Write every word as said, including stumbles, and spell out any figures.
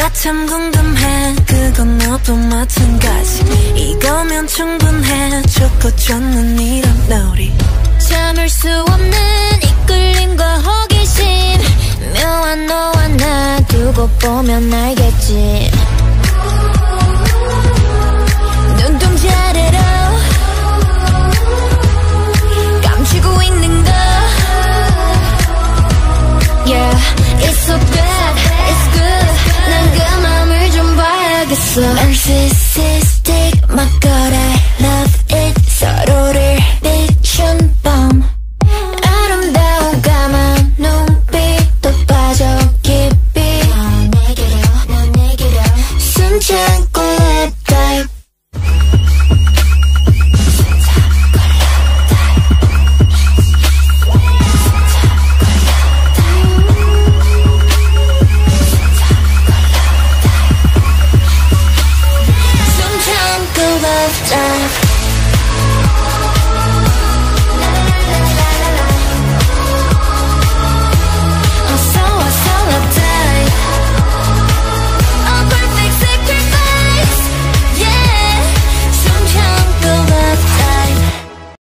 나 참 궁금해 그건 너도 마찬가지 이거면 충분해 좋고 좋는 이런 놀이 참을 수 없는 이끌림과 호기심 묘한 너와 나 두고 보면 알겠지